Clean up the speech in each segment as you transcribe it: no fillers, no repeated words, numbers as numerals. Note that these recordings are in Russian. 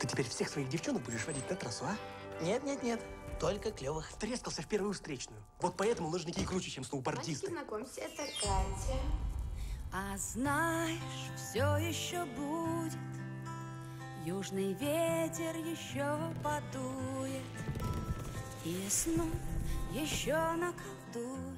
Ты теперь всех своих девчонок будешь водить на трассу, а? Нет, нет, нет. Только клевых. Трескался в первую встречную. Вот поэтому лыжники круче, чем сноубордисты. Знакомься, это Катя. А знаешь, все еще будет, южный ветер еще подует, и весну еще наколдует,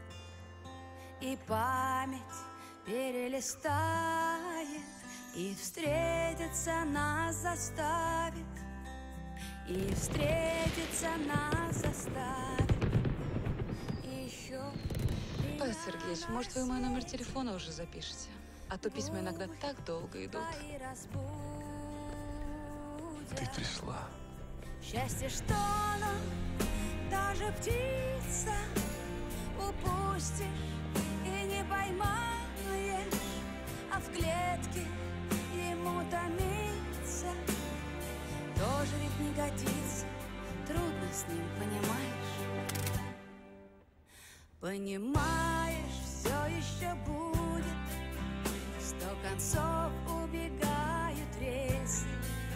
и память перелистает, и встретиться нас заставит, и встретиться нас заставит. И еще... Павел Сергеевич, может, вы мой номер телефона уже запишете? А то письма иногда так долго идут. Ты пришла. Счастье, что нам даже птица упустишь и не поймаешь, а в клетке ему томиться тоже ведь не годится. Трудно с ним, понимаешь? Понимаешь, все еще будет, 100 концов убегают рейсы,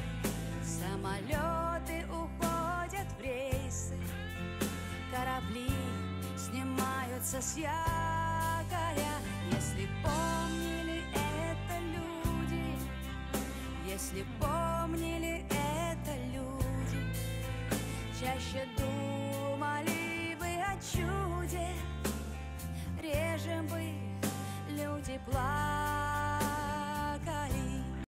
самолеты уходят в рейсы, корабли снимаются с якоря. Если помнили это люди, если помнили